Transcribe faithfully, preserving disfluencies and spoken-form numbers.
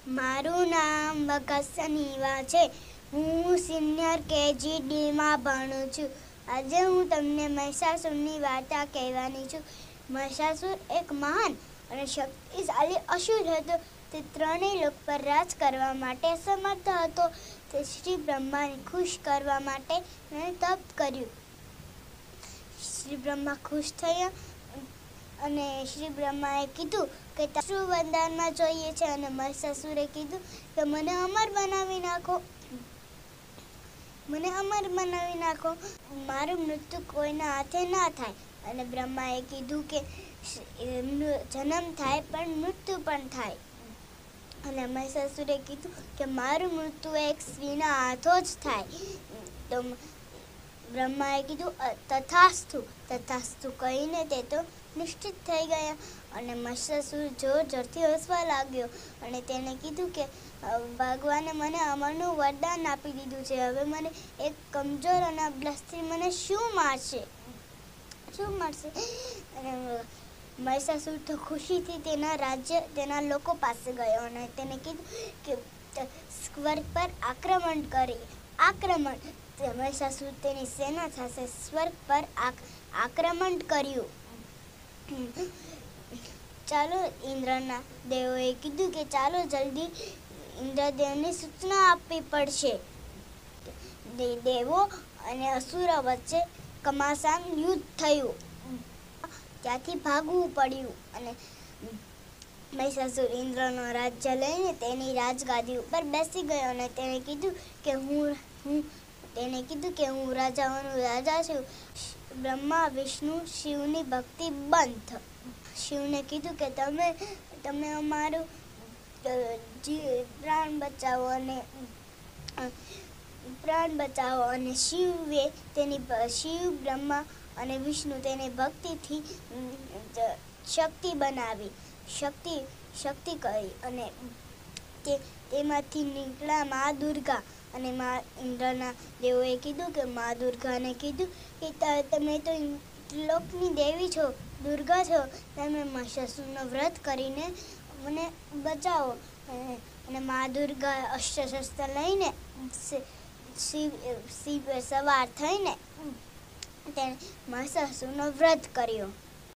મારું નામ ભગત સનીવા છે. હું સિનિયર કેજીડીમાં ભણું છું. આજે હું તમને મહિષાસુરની વાર્તા કહેવાની છું. મહિષાસુર એક મહાન અને શક્તિશાળી અસુર હતો. તે ત્રણેય લોક પર રાજ કરવા માટે સમર્થ હતો. તે શ્રી બ્રહ્માને ખુશ કરવા માટે એણે તપ કર્યું. શ્રી બ્રહ્મા ખુશ થયા અને શ્રી બ્રહ્માએ કીધું કે શું વરદાનમાં જોઈએ છે, અને મહિષાસુરે કીધું કે મને અમર બનાવી નાખો મને અમર બનાવી નાખો મારું મૃત્યુ કોઈના હાથે ના થાય. અને બ્રહ્માએ કીધું કે જન્મ થાય પણ મૃત્યુ પણ થાય. અને મહિષાસુરે કીધું કે મારું મૃત્યુ એક સ્ત્રીના હાથો જ થાય. તો બ્રહ્માએ કીધું તથાસ્તુ તથાસ્તુ કહીને તે તો નિશ્ચિત થઈ ગયા. અને મહિષાસુર જોર જોરથી હસવા લાગ્યો અને તેને કીધું કે ભગવાને મને અમરનું વરદાન આપી દીધું છે. હવે મને એક કમજોર અને અબલા સ્ત્રી મને શું મારશે શું મારશે અને મહિષાસુર તો ખુશીથી તેના રાજ્ય તેના લોકો પાસે ગયો અને તેને કીધું કે સ્વર્ગ પર આક્રમણ કરી આક્રમણ મહિષાસુર તેની સેના સાથે સ્વર્ગ પર આક્રમણ કર્યું. ચાલો ઇન્દ્રના દેવોએ કીધું કે ચાલો જલ્દી ઇન્દ્રદેવને સૂચના આપવી પડશે. દેવો અને અસુરો વચ્ચે ઘમાસાન યુદ્ધ થયું. ત્યાંથી ભાગવું પડ્યું અને મહિષાસુર ઇન્દ્રનો રાજ્ય લઈને તેની રાજગાદી ઉપર બેસી ગયો અને તેને કીધું કે હું હું તેને કીધું કે હું રાજાઓનું રાજા છું. બ્રહ્મા વિષ્ણુ શિવની ભક્તિ બંધ. શિવને કીધું કે તમે તમે અમારું પ્રાણ બચાવો અને પ્રાણ બચાવો અને શિવે તેની શિવ બ્રહ્મા અને વિષ્ણુ તેની ભક્તિથી શક્તિ બનાવી શક્તિ શક્તિ કરી અને તે તેમાંથી નીકળ્યા મા દુર્ગા. અને મા ઇન્દ્રના દેવોએ કીધું કે મા દુર્ગાને કીધું કે તમે તો લોકની દેવી છો, દુર્ગા છો, તમે મહિષાસુરનો વ્રત કરીને મને બચાવો. અને મા દુર્ગા અસ્ત્ર લઈને શિવ શિવ સવાર થઈને તેણે મહિષાસુરનો વ્રત કર્યો.